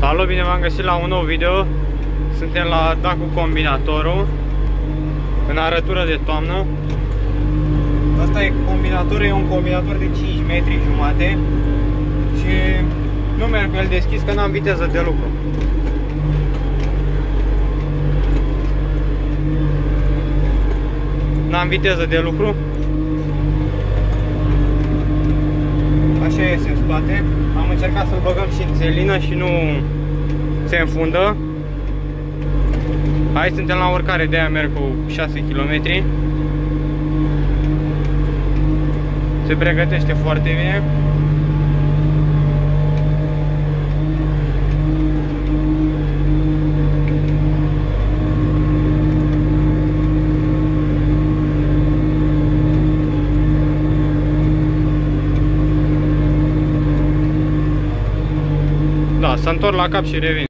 Salut, bine v-am găsit la un nou video. Suntem la Dacu Combinatorul, în arătură de toamnă. Asta e combinatorul, e un combinator de 5 metri jumate și nu merg cu el deschis că n-am viteză de lucru. N-am viteză de lucru. Așa iese în spate. Am încercat să-l băgăm și în țelină și nu se înfundă. Aici suntem la urcare, de aia merg cu 6 km. Se pregătește foarte bine. Da, să întorc la cap și revin.